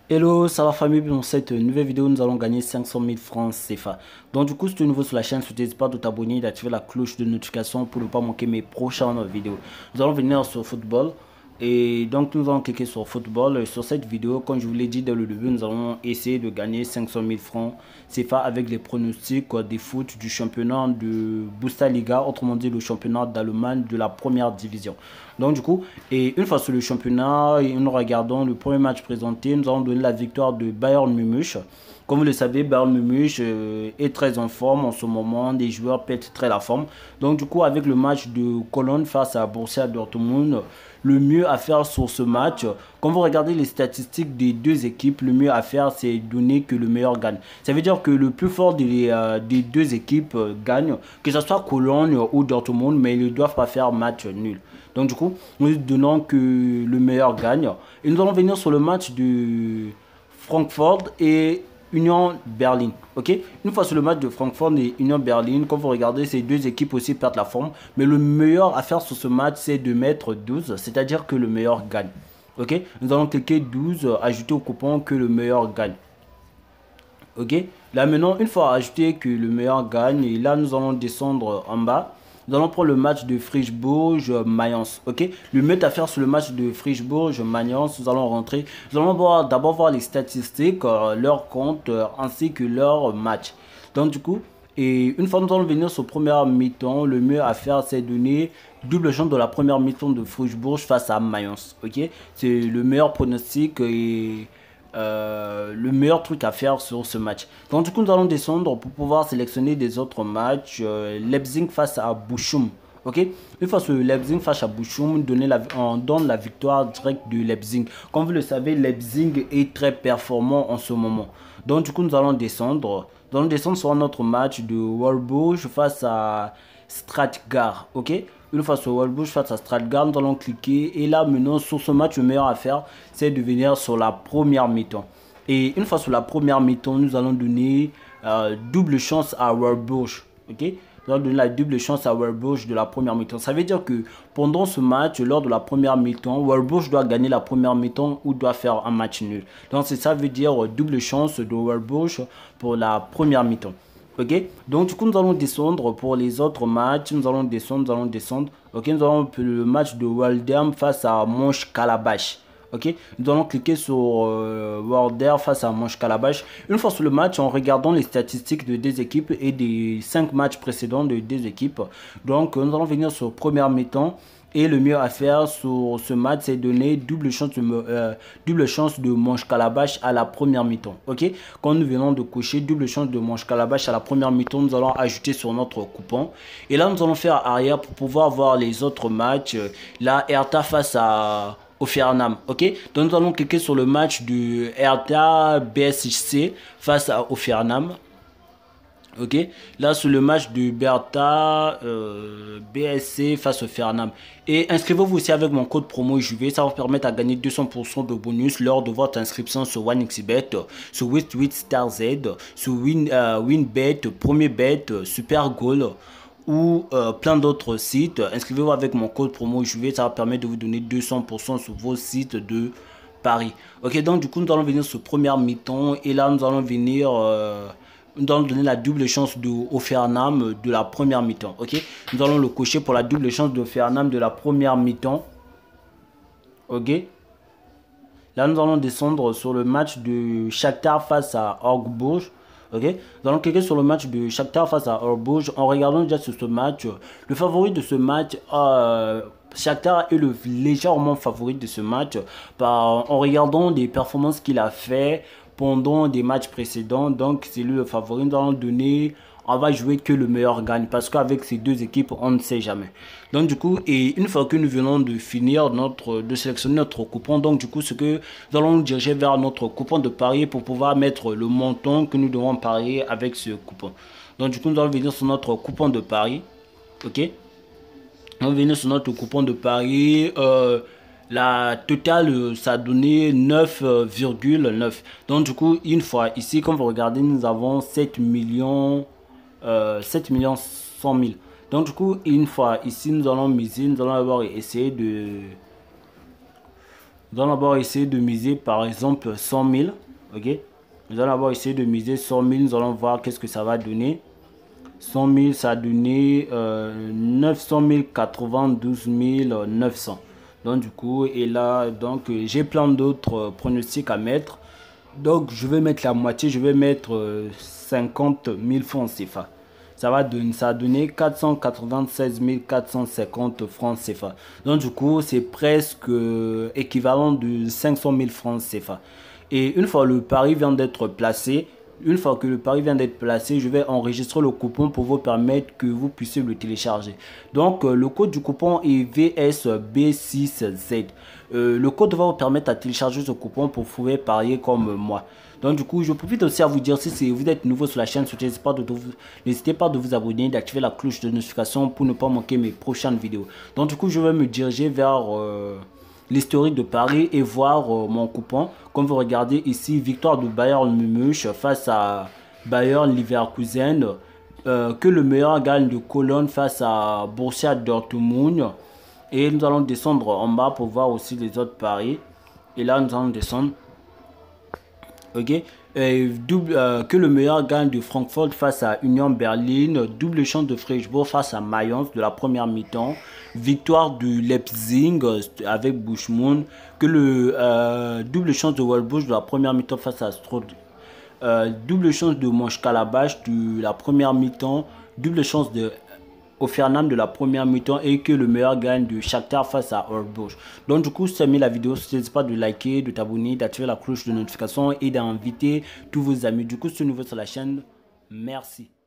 Hello, ça va famille, dans cette nouvelle vidéo nous allons gagner 500 000 francs CFA. Donc du coup si tu es nouveau sur la chaîne, n'hésite pas de t'abonner et d'activer la cloche de notification pour ne pas manquer mes prochaines vidéos. Nous allons venir sur football et donc nous allons cliquer sur football. Sur cette vidéo, comme je vous l'ai dit dès le début, nous allons essayer de gagner 500 000 francs CFA avec les pronostics des foot du championnat de Bundesliga, autrement dit le championnat d'Allemagne de la première division. Donc du coup, et une fois sur le championnat, et nous regardons le premier match présenté, nous allons donner la victoire de Bayern Munich. Comme vous le savez, Bayern Munich est très en forme en ce moment, des joueurs pètent très la forme. Donc du coup, avec le match de Cologne face à Borussia Dortmund, le mieux à faire sur ce match, quand vous regardez les statistiques des deux équipes, le mieux à faire c'est donner que le meilleur gagne. Ça veut dire que le plus fort des deux équipes gagne, que ce soit Cologne ou Dortmund, mais ils ne doivent pas faire match nul. Donc du coup, nous donnons que le meilleur gagne. Et nous allons venir sur le match de Francfort et Union Berlin. Ok. Une fois sur le match de Francfort et Union Berlin, quand vous regardez, ces deux équipes aussi perdent la forme. Mais le meilleur à faire sur ce match, c'est de mettre 12, c'est-à-dire que le meilleur gagne. Ok. Nous allons cliquer 12, ajouter au coupon que le meilleur gagne. Ok. Là maintenant, une fois ajouté que le meilleur gagne, et là nous allons descendre en bas. Nous allons prendre le match de Fribourg-Mayence. Ok. Le mieux à faire sur le match de Fribourg-Mayence, nous allons rentrer. Nous allons d'abord voir les statistiques, leur compte, ainsi que leur match. Donc du coup, et une fois nous allons venir sur première mi-temps, le mieux à faire c'est donner double chance de la première mi-temps de Fribourg face à Mayence. Ok. C'est le meilleur pronostic et le meilleur truc à faire sur ce match. Donc du coup nous allons descendre pour pouvoir sélectionner des autres matchs. Leipzig face à Bochum. Ok. Une fois sur Leipzig face à Bochum, on donne la victoire directe de Leipzig. Comme vous le savez, Leipzig est très performant en ce moment. Donc du coup nous allons descendre. Nous allons descendre sur notre match de Wolfsburg face à Stuttgart. Ok. Une fois sur Wolfsburg face à Stuttgart, nous allons cliquer. Et là, maintenant, sur ce match, le meilleur à faire, c'est de venir sur la première mi-temps. Et une fois sur la première mi-temps, nous allons donner double chance à Wolfsburg. Ok? Nous allons donner la double chance à Wolfsburg de la première mi-temps. Ça veut dire que pendant ce match, lors de la première mi-temps, Wolfsburg doit gagner la première mi-temps ou doit faire un match nul. Donc, ça veut dire double chance de Wolfsburg pour la première mi-temps. Ok, donc du coup nous allons descendre pour les autres matchs. Nous allons descendre. Ok, nous allons le match de Waldheim face à Mönchengladbach. Ok, nous allons cliquer sur Waldheim face à Mönchengladbach. Une fois sur le match, en regardant les statistiques de deux équipes et des 5 matchs précédents de deux équipes. Donc nous allons venir sur première mi-temps. Et le mieux à faire sur ce match, c'est donner double chance de Mönchengladbach à la première mi-temps. Ok? Quand nous venons de cocher double chance de Mönchengladbach à la première mi-temps, nous allons ajouter sur notre coupon. Et là, nous allons faire arrière pour pouvoir voir les autres matchs. Là, Hertha face à Hoffenheim. Ok? Donc, nous allons cliquer sur le match de Hertha BSC face à Hoffenheim. Ok, là sur le match de Bertha BSC face au Fernam. Et inscrivez-vous aussi avec mon code promo JV, ça va vous permettre à gagner 200% de bonus lors de votre inscription sur OneXBet, sur 88 Star Z, sur WinBet, Premier Bet, Super Goal ou plein d'autres sites. Inscrivez-vous avec mon code promo JV, ça va permettre de vous donner 200% sur vos sites de Paris. Ok, donc du coup nous allons venir sur première mi-temps et là nous allons venir... nous allons donner la double chance de Hoffenheim de la première mi-temps. Ok, nous allons le cocher pour la double chance de Hoffenheim de la première mi-temps. Ok, là nous allons descendre sur le match de Shakhtar face à Augsbourg. Ok, nous allons cliquer sur le match de Shakhtar face à Augsbourg. En regardant déjà sur ce match, le favori de ce match, Shakhtar est le légèrement favori de ce match en regardant des performances qu'il a fait pendant des matchs précédents. Donc c'est lui le favori. Nous allons donner, on va jouer que le meilleur gagne parce qu'avec ces deux équipes on ne sait jamais. Donc du coup, et une fois que nous venons de finir de sélectionner notre coupon, donc du coup ce que nous allons nous diriger vers notre coupon de pari pour pouvoir mettre le montant que nous devons parier avec ce coupon. Donc du coup nous allons venir sur notre coupon de pari. Ok, on va venir sur notre coupon de pari. La totale, ça a donné 9,9. Donc du coup, une fois ici, comme vous regardez, nous avons 7 millions 100 000. Donc du coup, une fois ici, nous allons miser, nous allons avoir essayé Nous allons d'abord essayer de miser par exemple 100 000. Ok. Nous allons d'abord essayer de miser 100 000. Nous allons voir qu'est-ce que ça va donner. 100 000, ça a donné 900 000, 92 900. Donc du coup, et là, donc j'ai plein d'autres pronostics à mettre. Donc je vais mettre la moitié, je vais mettre 50 000 francs CFA. Ça a donné 496 450 francs CFA. Donc du coup, c'est presque équivalent de 500 000 francs CFA. Et une fois le pari vient d'être placé, je vais enregistrer le coupon pour vous permettre que vous puissiez le télécharger. Donc, le code du coupon est VSB6Z. Le code va vous permettre de télécharger ce coupon pour pouvoir parier comme moi. Donc, du coup, je profite aussi à vous dire, si vous êtes nouveau sur la chaîne, n'hésitez pas de vous abonner, d'activer la cloche de notification pour ne pas manquer mes prochaines vidéos. Donc, du coup, je vais me diriger vers l'historique de Paris et voir mon coupon. Comme vous regardez ici, victoire de Bayern Munich face à Bayern Leverkusen. Que le meilleur gagne de Cologne face à Borussia Dortmund. Et nous allons descendre en bas pour voir aussi les autres paris. Et là, nous allons descendre. Ok. Que le meilleur gagne de Francfort face à Union Berlin. Double chance de Freiburg face à Mayence de la première mi-temps. Victoire de Leipzig avec Buchmund. Que le double chance de Wolfsburg de la première mi-temps face à Strode. Double chance de Mönchengladbach de la première mi-temps. Double chance de Hoffenheim de la première mi-temps et que le meilleur gagne de Shakhtar face à Augsbourg. Donc du coup, si tu as aimé la vidéo, n'hésite pas de liker, de t'abonner, d'activer la cloche de notification et d'inviter tous vos amis. Du coup, si tu es nouveau sur la chaîne, merci.